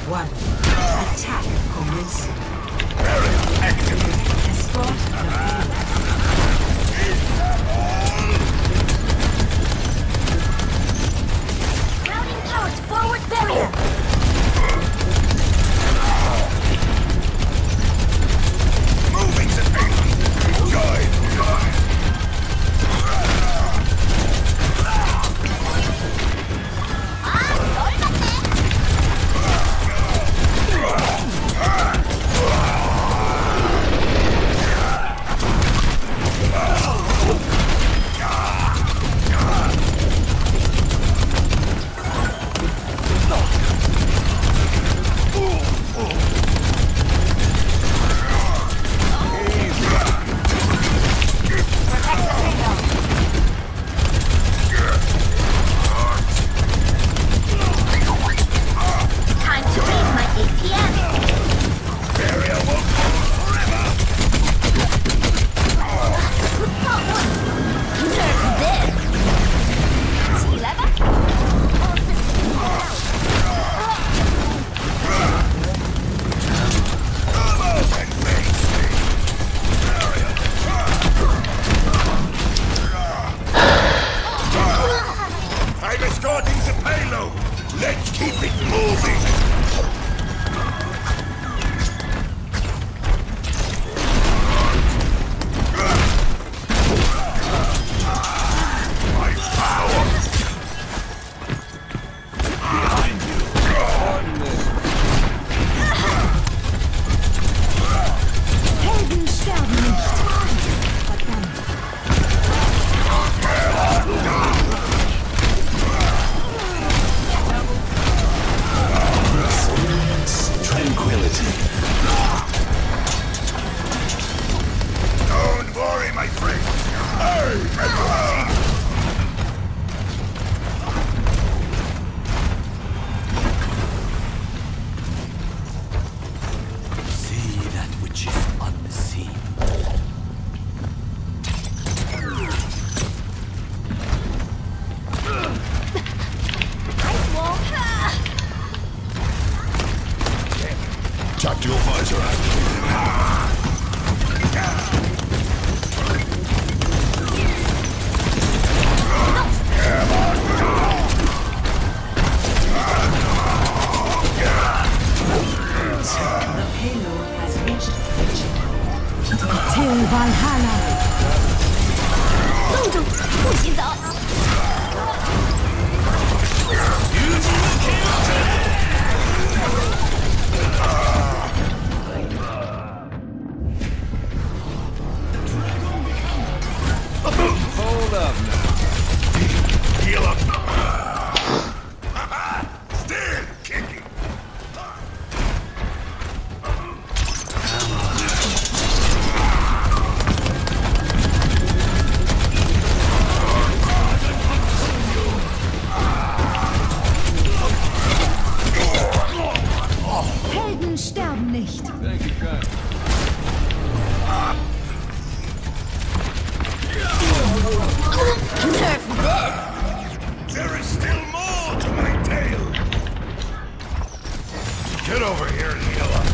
One. Attack commencing. Escort the Routing towards forward barrier. Moving to payload. Join. Time to raise my APM. Barrier won't hold forever. Nerf this. T-level? All systems out. Come out and face me. I'm escorting the payload. Let's keep it moving. My power. Behind you. Helden sterben nicht. Verdammt. Tranquility. Don't worry, my friend. I am See that which is unseen. Ice wall. Tactical visor active. The payload has reached the checkpoint. Till Valhalla. 路中，不许走。 Hold up now. Heal up. Still kicking. Helden sterben nicht. Nerf this. There is still more to my tale. Get over here and heal up.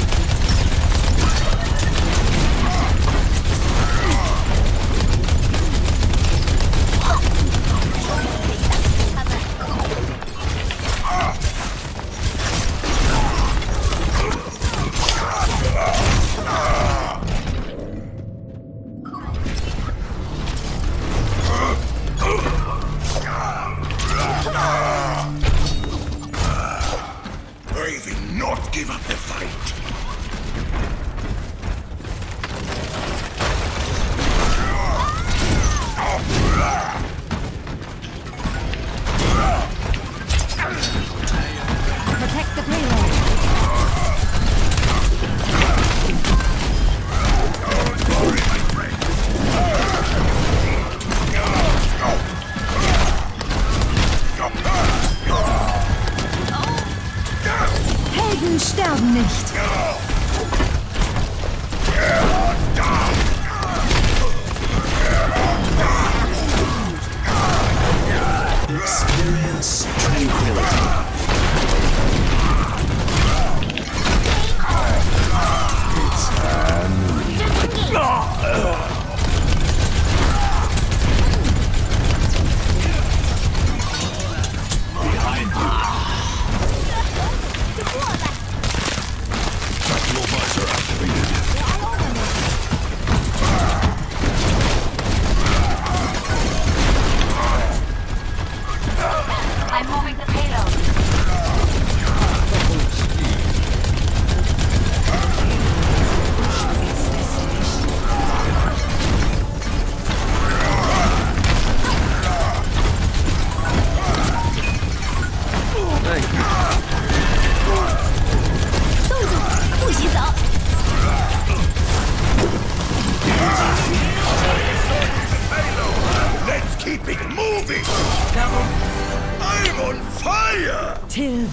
Braving not give up the fight. Protect the payload. Don't worry, my friend. Helden sterben nicht. Experience tranquility.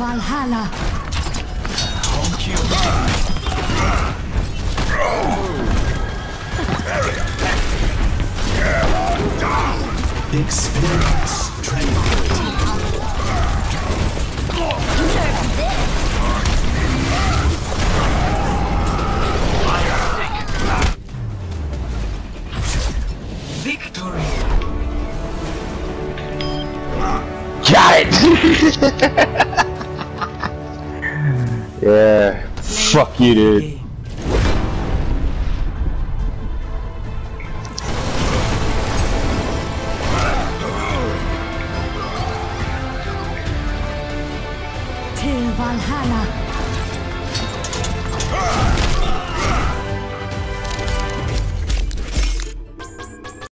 Valhalla. Experience tranquility. Nerf this. Victory. Got it! Yeah. Fuck you, dude. Game. Till Valhalla.